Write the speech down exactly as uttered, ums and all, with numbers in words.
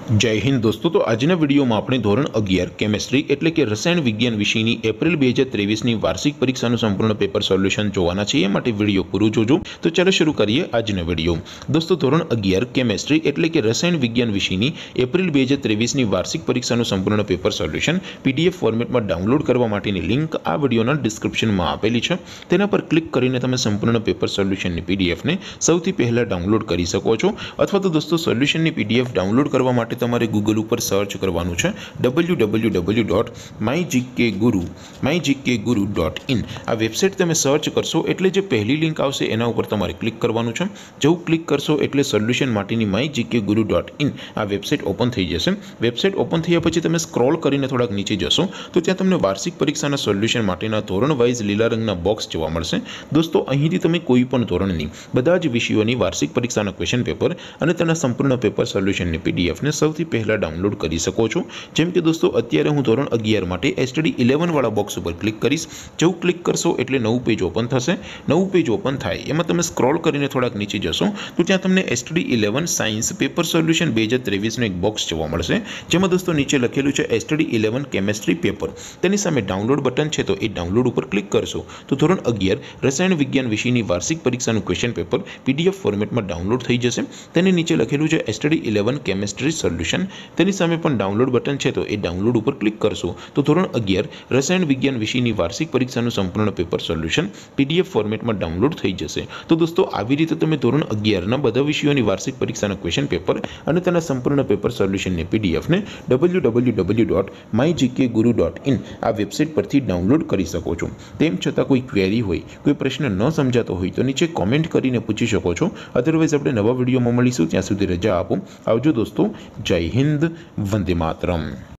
जय हिंद दोस्तों। तो आज वीडियो में अपने धोरण अगियार केमिस्ट्री एटले के रसायण विज्ञान विषयनी एप्रिल दो हज़ार तेवीस की वार्षिक परीक्षा संपूर्ण पेपर सोल्यूशन जोवाना छे। ए माटे विडियो पूरो जोजो। तो चलो शुरू करिए आजनो विडियो। दोस्तों धोरण अगियार केमिस्ट्री एटले के रसायण विज्ञान विषयनी एप्रिल दो हज़ार तेवीस की वार्षिक परीक्षा संपूर्ण पेपर सोल्यूशन पीडीएफ फॉर्मेट में डाउनलॉड करवा माटेनी लिंक आ विडियोना डिस्क्रिप्शन में आपेली छे। तेना पर क्लिक करीने तमे संपूर्ण पेपर सोल्यूशन की पीडीएफ ने सौथी पहला डाउनलॉड करी सको छो। अथवा तो दोस्तों सोल्यूशन की पीडीएफ डाउनलॉड करवा माटे તમારે ગૂગલ ઉપર સર્ચ કરવાનું છે W W W dot my GK guru my GK guru dot in. આ વેબસાઇટ તમે સર્ચ કરશો એટલે જે પહેલી લિંક આવશે એના ઉપર તમારે ક્લિક કરવાનું છે। જેવું ક્લિક કરશો એટલે સોલ્યુશન માટેની my GK guru dot in આ વેબસાઇટ ઓપન થઈ જશે। વેબસાઇટ ઓપન થયા પછી તમે સ્ક્રોલ કરીને થોડાક નીચે જશો તો ત્યાં તમને વાર્ષિક પરીક્ષાના સોલ્યુશન માટેના ધોરણ વાઇઝ લીલા રંગના બોક્સ જોવા મળશે। દોસ્તો અહીંથી તમે કોઈ પણ ધોરણની બધા જ વિષયોની વાર્ષિક પરીક્ષાના ક્વેશ્ચન પેપર અને તેના સંપૂર્ણ પેપર સોલ્યુશનની પીડીએફ ને સૌથી पहला डाउनलॉड करी सको छो। जेम के दोस्तों अत्यारे हूँ धोरण अगियार माटे एसटीडी इलेवन वाला बॉक्स पर क्लिक करीश। जो क्लिक करशो एटले नवुं पेज ओपन थशे। नवुं पेज ओपन थाय एमां तमे स्क्रॉल करीने थोड़ाक नीचे जशो तो त्यां तमने STD eleven science paper solution दो हज़ार तेवीस नो एक बॉक्स जोवा मळशे। जेमां दोस्तों नीचे लखेलुं छे एसटीडी इलेवन केमिस्ट्री पेपर। तेनी सामे डाउनलॉड बटन छे तो ए डाउनलॉड पर क्लिक करशो तो धोरण अगियार रसायण विज्ञान विषयनी वार्षिक परीक्षानुं क्वेश्चन पेपर पीडीएफ फॉर्मेट में डाउनलॉड थई जशे। तेनी नीचे लखेलुं छे एसटीडी इलेवन केमिस्ट्री सोल्यूशन। तेनी सामे पण डाउनलॉड बटन है तो ए डाउनलॉड पर क्लिक करशो तो धोरण अगियार रसायण विज्ञान विषयनी वार्षिक परीक्षानुं संपूर्ण पेपर सोल्यूशन पीडीएफ फॉर्मेट में डाउनलॉड थई जशे। तो दोस्तों आवी रीते तमे धोरण अगियारना बधा विषयोनी वार्षिक परीक्षाना क्वेश्चन पेपर अने तेना संपूर्ण पेपर सोल्यूशननी पीडीएफ ने W W W dot my GK guru dot in आ वेबसाइट परथी डाउनलॉड करी सको छो। तेम छतां कोई क्वेरी होय कोई प्रश्न न समजातो होय तो नीचे कॉमेंट करीने पूछी शको छो। अदरवाइज आपणे नवा विडियोमां मळीशुं। त्यां सुधी रजा आपो। आवजो दोस्तों। जय हिंद। वंदे मातरम।